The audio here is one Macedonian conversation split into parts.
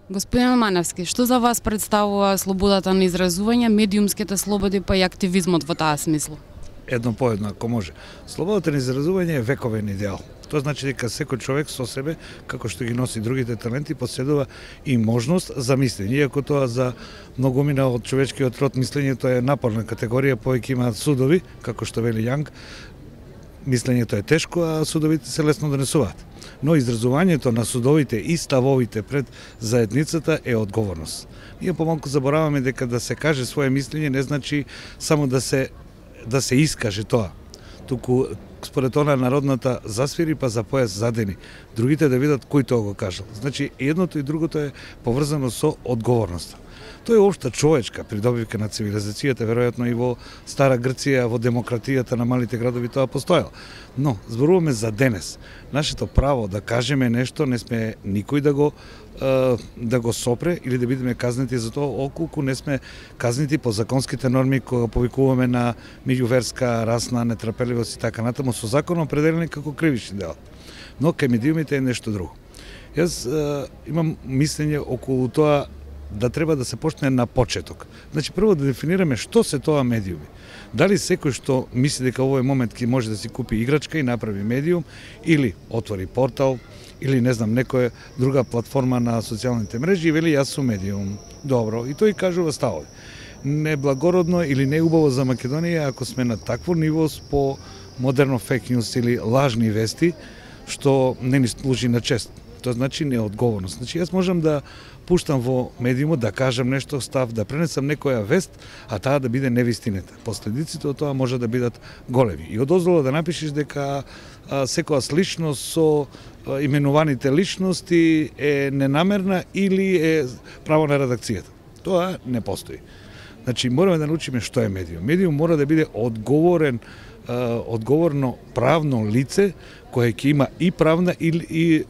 Господин Маневски, што за вас представува слободата на изразување, медиумските слободи па и активизмот во таа смисла? Едно по едно, ако може. Слободата на изразување е вековен идеал. Тоа значи дека секој човек со себе, како што ги носи другите таленти, поседува и можност за мислење. Иако тоа за многумина од човечкиот род мислењето е напорна категорија, повеќе имаат судови, како што вели Јанг, мислењето е тешко, а судовите се лесно донесуваат. Но изразувањето на судовите и ставовите пред заедницата е одговорност. Ние помалку забораваме дека да се каже свое мислење не значи само да се искаже тоа. Туку според она народната засвири па за појас задени. Другите да видат кој тоа го кажал. Значи едното и другото е поврзано со одговорноста. Тоа е општа човечка придобивка на цивилизацијата, веројатно и во Стара Грција, во демократијата на малите градови тоа постоело. Но зборуваме за денес. Нашето право да кажеме нешто не сме никој да го сопре или да бидеме казнети за тоа, околку не сме казнети по законските норми кога повикуваме на меѓуверска, расна нетрпеливост и така натаму, со закон определени како кривични дела. Но кај медиумите е нешто друго. Јас имам мислење околу тоа да треба да се почне на почеток. Значи, прво да дефинираме што се тоа медиуми. Дали секој што мисли дека овој момент ќе може да си купи играчка и направи медиум, или отвори портал, или не знам, некоја друга платформа на социјалните мрежи и вели јас сум медиум. Добро, и тој кажува ставови. Неблагородно или неубаво за Македонија ако сме на такво ниво по модерно фейк нюс или лажни вести, што не ни служи на чест. Тоа значи неодговорност. Значи јас можам да пуштам во медиумот, да кажам нешто, став, да пренесам некоја вест, а таа да биде невистината. Последиците од тоа може да бидат големи. И одозвола да напишеш дека секоја личност со именуваните личности е ненамерна или е право на редакцијата. Тоа не постои. Значи мораме да научиме што е медиум. Медиум мора да биде одговорно правно лице кое ќе има и правна и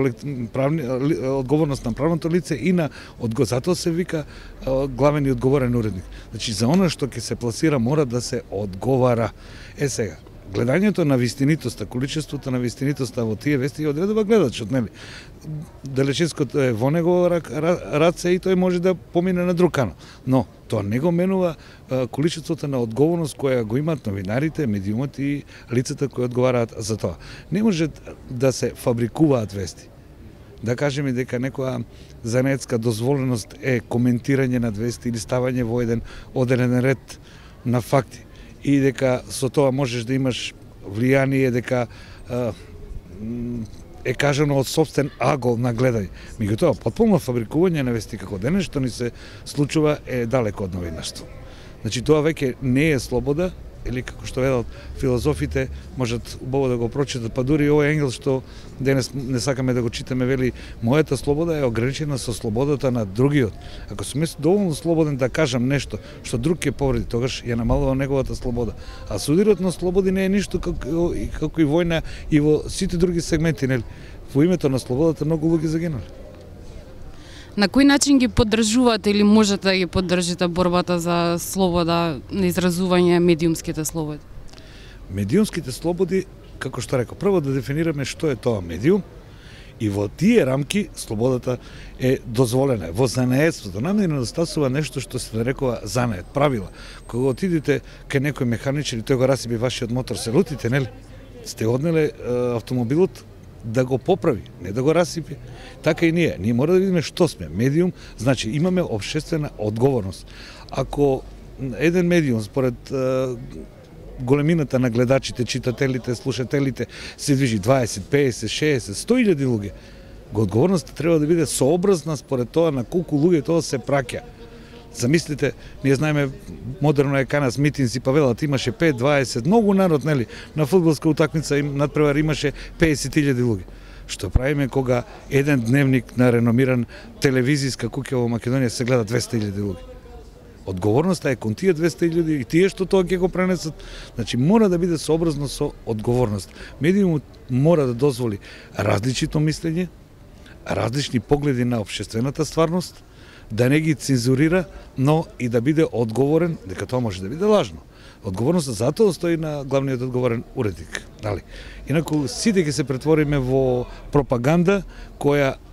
одговорност на правното лице и на затоа се вика главен и одговорен уредник. Значи за она што ќе се пласира мора да се одговара. Сега, гледањето на вистинитоста, количеството на вистинитоста во тие вести ја одредува гледачот, нели? Далечинското е во него раце и тој може да помине на друг канал. Но тоа не го менува количеството на одговорност која го имаат новинарите, медиумот и лицата кои одговараат за тоа. Не може да се фабрикуваат вести. Да кажеме дека некоја занаетска дозволеност е коментирање на вести или ставање во еден одреден ред на факти и дека со тоа можеш да имаш влијание, дека е кажано од собствен агол на гледање. Меѓутоа, потполно фабрикување на вести како денес што ни се случува е далеко од новинарство. Значи тоа веќе не е слобода, или како што велат филозофите, можат убаво да го прочитат, па дури овој Енгел што денес не сакаме да го читаме, вели мојата слобода е ограничена со слободата на другиот. Ако сум доволно слободен да кажам нешто што друг ќе повреди, тогаш ја намалува неговата слобода. А судирот на слободи не е ништо како и војна и во сите други сегменти, нели? Во името на слободата многу луѓе загинале. На кој начин ги поддржувате или можете да ги поддржите борбата за слобода на изразување, медиумските слободи? Медиумските слободи, како што реков, прво да дефинираме што е тоа медиум и во тие рамки слободата е дозволена. Во занаетството намерно недостасува нешто што се нарекува занает, правила. Кога отидете кај некој механичар и тој го расипи вашиот мотор, се лутите, нели? Сте однеле автомобилот да го поправи, не да го расипи. Така и ние. Ние мора да видиме што сме. Медиум, значи имаме општествена одговорност. Ако еден медиум, според големината на гледачите, читателите, слушателите, се движи 20, 50, 60, 100.000 луѓе, одговорноста треба да биде сообразна според тоа на колку луѓе тоа се праќа. Замислите, ние знаеме, модерно е канас митинзи, па велат имаше 5, 20, многу народ, нели, на фудбалска утакмица надпревар имаше 50.000 луѓе. Што правиме кога еден дневник на реномиран телевизиска куќа во Македонија се гледа 200.000 луѓе? Одговорноста е кон тие 200.000 и тие што тоа ќе го пренесат. Значи мора да биде сообразно со одговорност. Медиумот мора да дозволи различито мислење, различни погледи на општествената стварност, да не ги цензурира, но и да биде одговорен, дека тоа може да биде лажно. Одговорноста затоа стои на главниот одговорен уредник, дали? Инаку сите ќе се претвориме во пропаганда која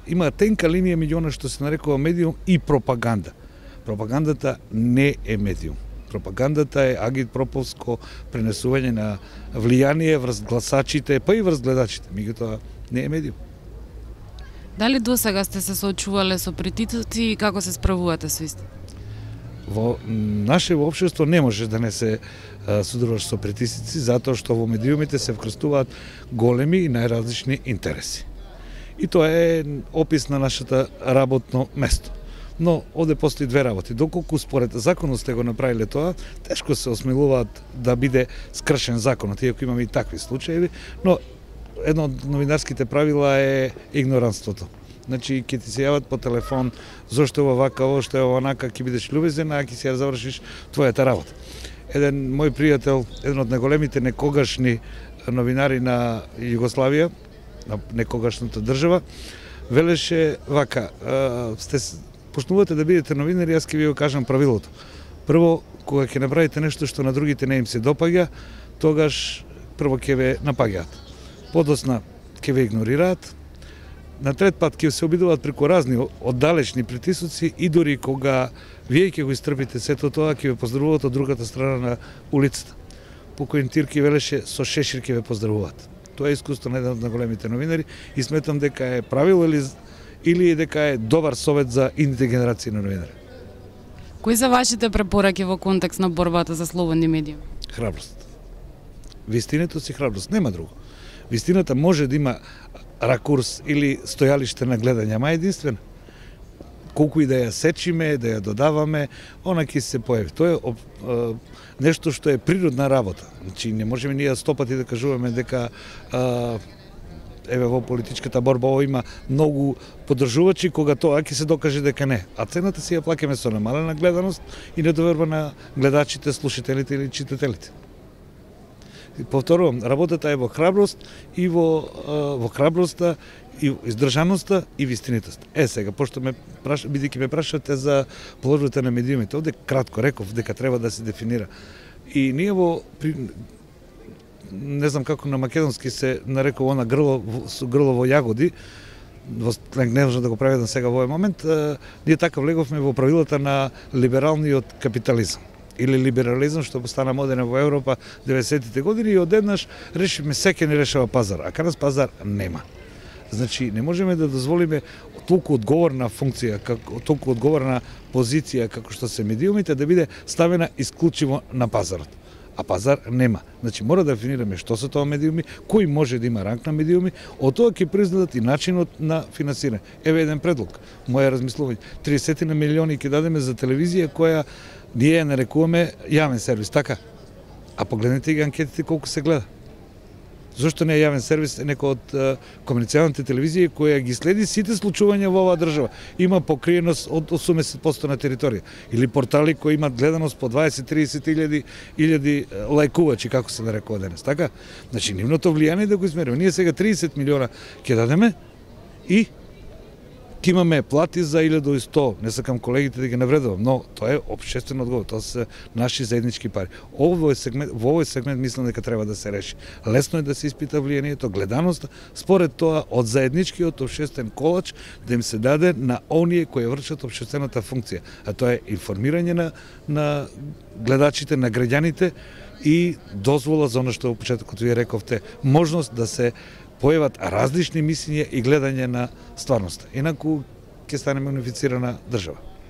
има тенка линија меѓу она што се нарекува медиум и пропаганда. Пропагандата не е медиум. Пропагандата е агитпроповско пренесување на влијание врз гласачите, па и врз гледачите. Меѓутоа не е медиум. Дали досега сте се соочувале со притисоци и како се справувате со исти? Во наше општество не може да не се содружуваш со притисоци, затоа што во медиумите се вкрстуваат големи и најразлични интереси. И тоа е опис на нашето работно место. Но овде постои две работи. Доколку според законот сте го направиле тоа, тешко се осмелуваат да биде скршен законот, иако имаме и такви случаи, но едно од новинарските правила е игноранството. Значи, ќе ти се јават по телефон, зошто е овака, што е онака, ќе бидеш љубезен, а ќе си ја завршиш твојата работа. Еден мој пријател, еден од најголемите некогашни новинари на Југославија, на некогашната држава, велеше вака, почнувате да бидете новинари, јас ќе ви го кажам правилото. Прво, кога ќе направите нешто што на другите не им се допаѓа, тогаш прво ќе ве напаѓаат. Подосна ќе ве игнорираат, на трет пат ќе се обидуваат преку разни оддалечни притисоци и дури кога вие ќе го истрпите сето тоа, ќе ве поздравуваат од другата страна на улицата. Покојен Тирки велеше, со шешир ќе ве поздравуваат. Тоа е искуство на еден од големите новинари и сметам дека е правило или дека е добар совет за идните генерации на новинари. Кои се вашите препораки во контекст на борбата за слободни медии? Храброст. Вистинетост и храброст, нема друго. Вистината може да има ракурс или стојалиште на гледање, ама единствено. Колку и да ја сечиме, да ја додаваме, она ќе се појави. Тоа е нешто што е природна работа. Значи, не можеме ние 100 пати да кажуваме дека еве во политичката борба ово има многу поддржувачи, кога тоа ќе се докаже дека не. А цената си ја плаќаме со намалена гледаност и недоверба на гледачите, слушателите или читателите. Повторувам, работата е во храброст и во храброста и издржаноста и вистинитост. Сега, пошто бидејќи ме прашате за положбата на медиумите, овде кратко реков дека треба да се дефинира. И ние не знам како на македонски се нарекува она грло во јагоди, не може да го преведам сега во овој момент, ние така влеговме во правилата на либералниот капитализам или либерализам, што стана модерен во Европа 90-тите години и одеднаш решивме секој не решава пазар, а кај нас пазар нема. Значи, не можеме да дозволиме толку одговорна функција, толку одговорна позиција како што се медиумите да биде ставена исклучиво на пазарот. А пазар нема. Значи, мора да дефинираме што се тоа медиуми, кој може да има ранг на медиуми, од тоа ќе признадат и начинот на финансирање. Еве еден предлог, моја размислување. 30 милиони ќе дадеме за телевизија која ние ја нарекуваме јавен сервис, така? А погледнете ги анкетите колку се гледа. Зошто не е јавен сервис некој од комерцијалните телевизии која ги следи сите случувања во оваа држава? Има покриеност од 80% на територија. Или портали кои имат гледаност по 20-30 илјади лајкувачи, како се нарекува денес, така? Значи, нивното влијание да го измериме. Ние сега 30 милиона ќе дадеме и ќе имаме плати за 1100, не сакам колегите да ги навредувам, но тоа е општествен одговор, тоа се наши заеднички пари. Во овој сегмент мислам дека треба да се реши. Лесно е да се испита влијанието, гледаноста, според тоа од заедничкиот општествен колач да им се даде на оние кои вршат општествената функција, а тоа е информирање на гледачите, на граѓаните и дозвола за оно што во почетокот вие рековте, можност да се појават различни мислења и гледање на стварноста. Инаку ќе станеме унифицирана држава.